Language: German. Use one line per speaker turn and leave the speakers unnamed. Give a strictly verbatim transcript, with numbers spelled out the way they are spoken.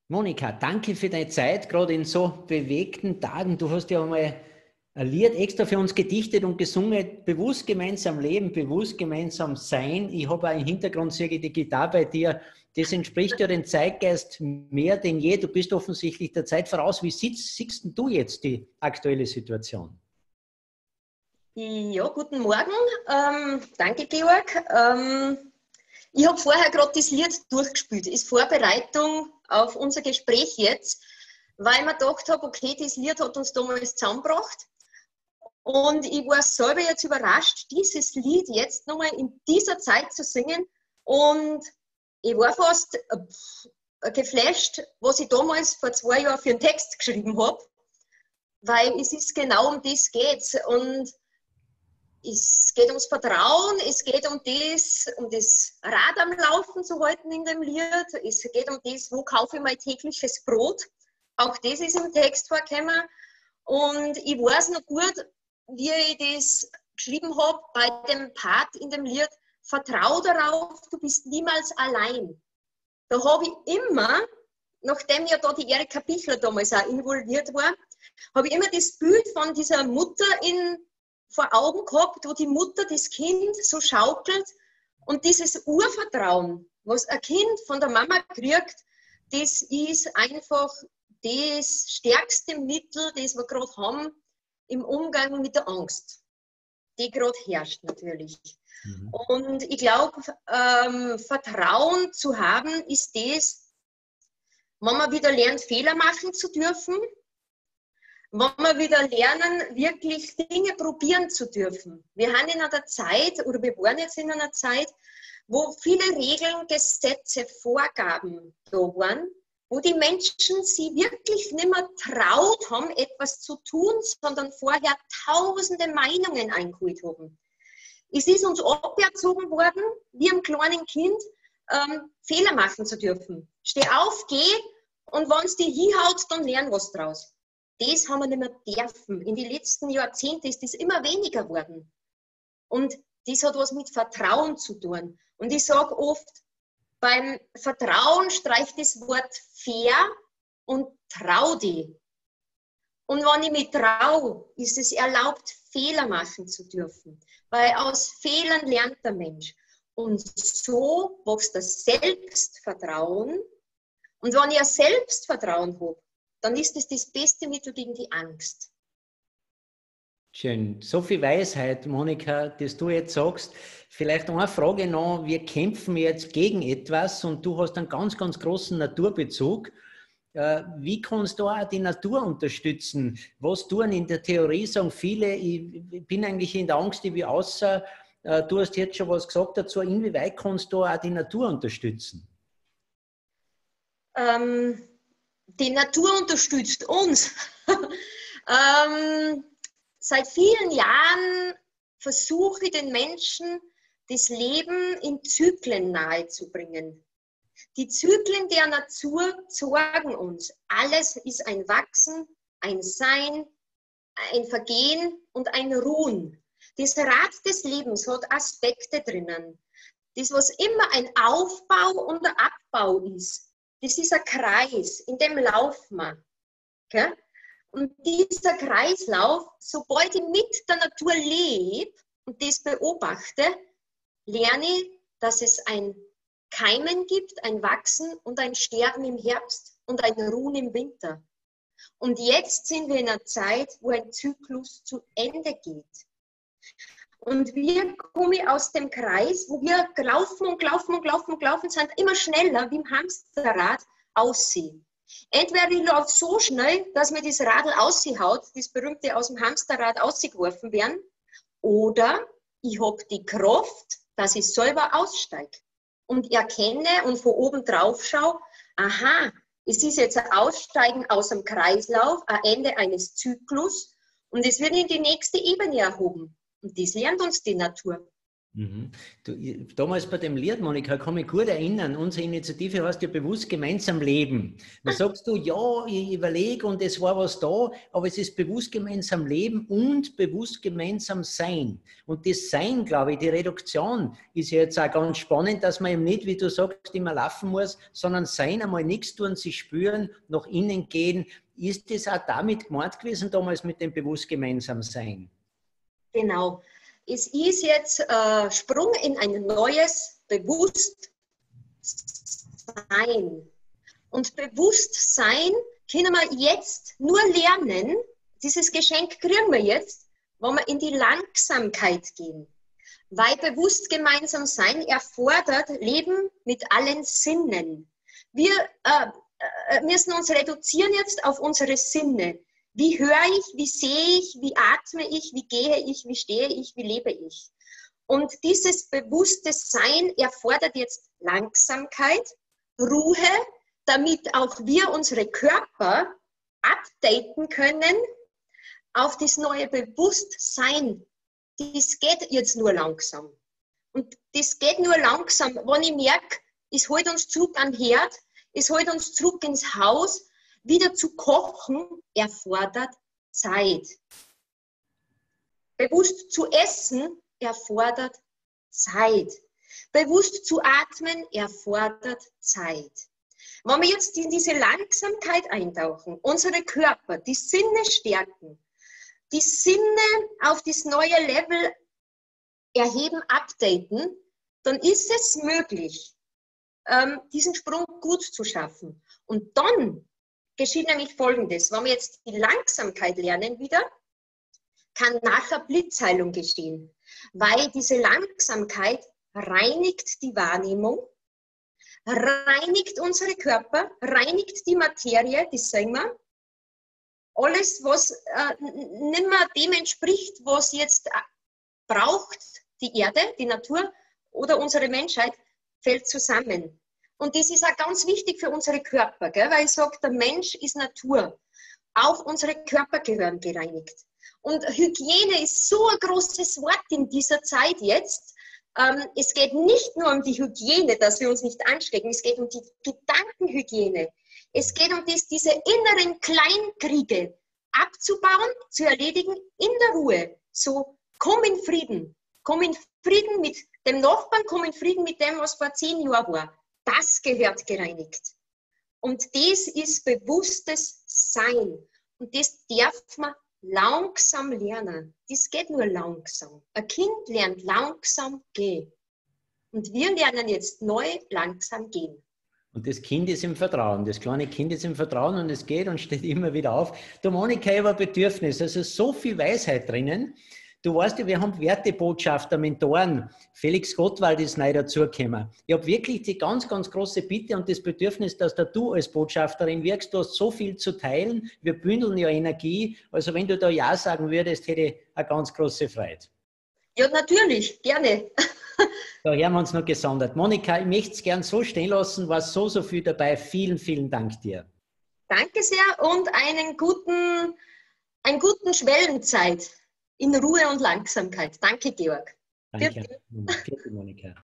Monika, danke für deine Zeit, gerade in so bewegten Tagen. Du hast ja einmal ein Lied extra für uns gedichtet und gesungen, bewusst gemeinsam leben, bewusst gemeinsam sein. Ich habe auch im Hintergrund, sehe ich die Gitarre bei dir. Das entspricht ja dem Zeitgeist mehr denn je. Du bist offensichtlich der Zeit voraus. Wie siehst, siehst du jetzt die aktuelle Situation?
Ja, guten Morgen. Ähm, danke, Georg. Ähm, ich habe vorher gerade das Lied durchgespielt. Ist Vorbereitung auf unser Gespräch jetzt, weil ich mir gedacht habe, okay, das Lied hat uns damals zusammengebracht. Und ich war selber jetzt überrascht, dieses Lied jetzt nochmal in dieser Zeit zu singen. Und ich war fast äh, geflasht, was ich damals vor zwei Jahren für einen Text geschrieben habe, weil es ist genau um das geht's. Und es geht ums Vertrauen, es geht um das, um das Rad am Laufen zu halten in dem Lied, es geht um das, wo kaufe ich mein tägliches Brot. Auch das ist im Text vorgekommen. Und ich weiß noch gut, wie ich das geschrieben habe bei dem Part in dem Lied, vertrau darauf, du bist niemals allein. Da habe ich immer, nachdem ja da die Erika Pichler damals auch involviert war, habe ich immer das Bild von dieser Mutter in, vor Augen gehabt, wo die Mutter das Kind so schaukelt und dieses Urvertrauen, was ein Kind von der Mama kriegt, das ist einfach das stärkste Mittel, das wir gerade haben im Umgang mit der Angst, die gerade herrscht natürlich. Mhm. Und ich glaube, ähm, Vertrauen zu haben, ist das, wenn man wieder lernt, Fehler machen zu dürfen, wenn wir wieder lernen, wirklich Dinge probieren zu dürfen. Wir haben in einer Zeit, oder wir waren jetzt in einer Zeit, wo viele Regeln, Gesetze, Vorgaben da waren, wo die Menschen sich wirklich nicht mehr traut haben, etwas zu tun, sondern vorher tausende Meinungen eingeholt haben. Es ist uns aberzogen worden, wie einem kleinen Kind, ähm, Fehler machen zu dürfen. Steh auf, geh, und wenn es dir hinhaut, dann lern was draus. Das haben wir nicht mehr dürfen. In den letzten Jahrzehnten ist das immer weniger geworden. Und das hat was mit Vertrauen zu tun. Und ich sage oft, beim Vertrauen streicht das Wort fair und trau dich. Und wenn ich mich traue, ist es erlaubt, Fehler machen zu dürfen. Weil aus Fehlern lernt der Mensch. Und so wächst das Selbstvertrauen. Und wenn ich ein Selbstvertrauen habe, dann ist es das beste Mittel gegen die Angst.
Schön. So viel Weisheit, Monika, das du jetzt sagst. Vielleicht noch eine Frage noch. Wir kämpfen jetzt gegen etwas und du hast einen ganz, ganz großen Naturbezug. Wie kannst du auch die Natur unterstützen? Was tun in der Theorie, sagen viele, ich bin eigentlich in der Angst, ich will außer. Du hast jetzt schon was gesagt dazu. Inwieweit kannst du auch die Natur unterstützen?
Ähm, die Natur unterstützt uns. ähm, seit vielen Jahren versuche ich den Menschen, das Leben in Zyklen nahezubringen. Die Zyklen der Natur sorgen uns. Alles ist ein Wachsen, ein Sein, ein Vergehen und ein Ruhen. Das Rad des Lebens hat Aspekte drinnen. Das, was immer ein Aufbau und ein Abbau ist, das ist ein Kreis, in dem laufen wir. Okay? Und dieser Kreislauf, sobald ich mit der Natur lebe und das beobachte, lerne ich, dass es ein Keimen gibt, ein Wachsen und ein Sterben im Herbst und ein Ruhen im Winter. Und jetzt sind wir in einer Zeit, wo ein Zyklus zu Ende geht. Und wir kommen aus dem Kreis, wo wir laufen und laufen und laufen und laufen, sind immer schneller, wie im Hamsterrad, aussehen. Entweder ich laufe so schnell, dass mir das Radl aushaut, das berühmte aus dem Hamsterrad ausgeworfen werden, oder ich habe die Kraft, dass ich selber aussteige und erkenne und von oben drauf schaue, aha, es ist jetzt ein Aussteigen aus dem Kreislauf, ein Ende eines Zyklus und es wird in die nächste Ebene erhoben. Und das lernt uns die Natur.
Mhm. Du, ich- damals bei dem Lied, Monika, kann mich gut erinnern, unsere Initiative heißt ja bewusst gemeinsam leben. Da sagst du, ja, ich überlege und es war was da, aber es ist bewusst gemeinsam leben und bewusst gemeinsam sein. Und das Sein, glaube ich, die Reduktion ist ja jetzt auch ganz spannend, dass man eben nicht, wie du sagst, immer laufen muss, sondern sein, einmal nichts tun, sich spüren, nach innen gehen. Ist das auch damit gemeint gewesen, damals mit dem bewusst gemeinsam sein?
Genau. Es ist jetzt äh, Sprung in ein neues Bewusstsein. Und Bewusstsein können wir jetzt nur lernen, dieses Geschenk kriegen wir jetzt, wenn wir in die Langsamkeit gehen. Weil bewusst gemeinsam sein erfordert Leben mit allen Sinnen. Wir äh, müssen uns reduzieren jetzt auf unsere Sinne. Wie höre ich, wie sehe ich, wie atme ich, wie gehe ich, wie stehe ich, wie lebe ich. Und dieses bewusste Sein erfordert jetzt Langsamkeit, Ruhe, damit auch wir unsere Körper updaten können auf das neue Bewusstsein. Das geht jetzt nur langsam. Und das geht nur langsam, wenn ich merke, es holt uns zurück am Herd, es holt uns zurück ins Haus. Wieder zu kochen erfordert Zeit. Bewusst zu essen erfordert Zeit. Bewusst zu atmen erfordert Zeit. Wenn wir jetzt in diese Langsamkeit eintauchen, unsere Körper, die Sinne stärken, die Sinne auf das neue Level erheben, updaten, dann ist es möglich, diesen Sprung gut zu schaffen. Und dann geschieht nämlich Folgendes. Wenn wir jetzt die Langsamkeit lernen wieder, kann nachher Blitzheilung geschehen. Weil diese Langsamkeit reinigt die Wahrnehmung, reinigt unsere Körper, reinigt die Materie, das sehen wir. Alles, was äh, nicht mehr dem entspricht, was jetzt braucht, die Erde, die Natur oder unsere Menschheit, fällt zusammen. Und das ist auch ganz wichtig für unsere Körper, gell? Weil ich sage, der Mensch ist Natur. Auch unsere Körper gehören gereinigt. Und Hygiene ist so ein großes Wort in dieser Zeit jetzt. Ähm, es geht nicht nur um die Hygiene, dass wir uns nicht anstecken, es geht um die Gedankenhygiene. Es geht um das, diese inneren Kleinkriege abzubauen, zu erledigen in der Ruhe. So, komm in Frieden. Komm in Frieden mit dem Nachbarn, komm in Frieden mit dem, was vor zehn Jahren war. Das gehört gereinigt. Und das ist bewusstes Sein. Und das darf man langsam lernen. Das geht nur langsam. Ein Kind lernt langsam gehen. Und wir lernen jetzt neu langsam gehen.
Und das Kind ist im Vertrauen. Das kleine Kind ist im Vertrauen und es geht und steht immer wieder auf. Du, Monika, ich habe ein Bedürfnis. Also so viel Weisheit drinnen. Du weißt ja, wir haben Wertebotschafter, Mentoren. Felix Gottwald ist neu dazugekommen. Ich habe wirklich die ganz, ganz große Bitte und das Bedürfnis, dass da du als Botschafterin wirkst. Du hast so viel zu teilen. Wir bündeln ja Energie. Also wenn du da Ja sagen würdest, hätte ich eine ganz große Freude.
Ja, natürlich. Gerne.
Da hören wir uns noch gesondert. Monika, ich möchte es gern so stehen lassen. War so, so viel dabei. Vielen, vielen Dank dir.
Danke sehr und einen guten, einen guten Schwellenzeit. In Ruhe und Langsamkeit. Danke, Georg.
Danke, Monika.